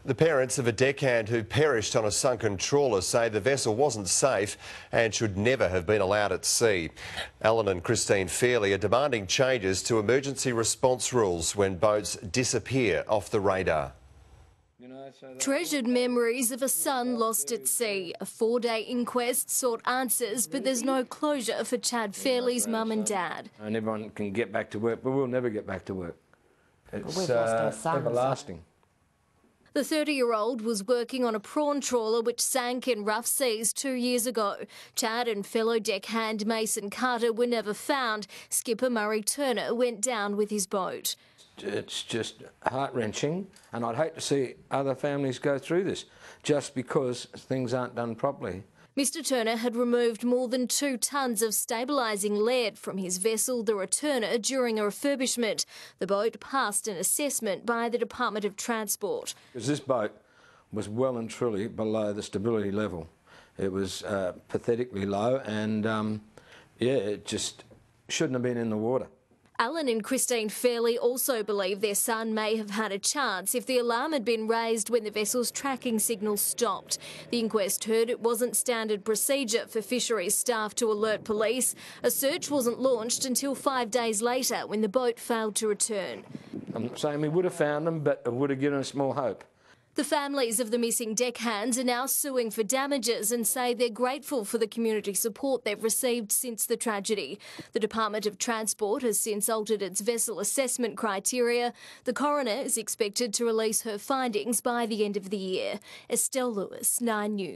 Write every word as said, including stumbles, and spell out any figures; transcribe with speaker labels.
Speaker 1: The parents of a deckhand who perished on a sunken trawler say the vessel wasn't safe and should never have been allowed at sea. Alan and Christine Fairley are demanding changes to emergency response rules when boats disappear off the radar.
Speaker 2: Treasured memories of a son lost at sea. A four-day inquest sought answers, but there's no closure for Chad Fairley's mum and dad.
Speaker 3: And everyone can get back to work, but we'll never get back to work. It's
Speaker 4: we've lost our
Speaker 3: uh,
Speaker 4: son,
Speaker 3: everlasting.
Speaker 2: The thirty-year-old was working on a prawn trawler which sank in rough seas two years ago. Chad and fellow deckhand Mason Carter were never found. Skipper Murray Turner went down with his boat.
Speaker 3: It's just heart-wrenching, and I'd hate to see other families go through this just because things aren't done properly.
Speaker 2: Mister Turner had removed more than two tonnes of stabilising lead from his vessel, the Returner, during a refurbishment. The boat passed an assessment by the Department of Transport.
Speaker 3: Because this boat was well and truly below the stability level. It was uh, pathetically low, and um, yeah, it just shouldn't have been in the water.
Speaker 2: Alan and Christine Fairley also believe their son may have had a chance if the alarm had been raised when the vessel's tracking signal stopped. The inquest heard it wasn't standard procedure for fisheries staff to alert police. A search wasn't launched until five days later when the boat failed to return.
Speaker 3: I'm not saying we would have found them, but it would have given us more hope.
Speaker 2: The families of the missing deckhands are now suing for damages and say they're grateful for the community support they've received since the tragedy. The Department of Transport has since altered its vessel assessment criteria. The coroner is expected to release her findings by the end of the year. Estelle Lewis, nine News.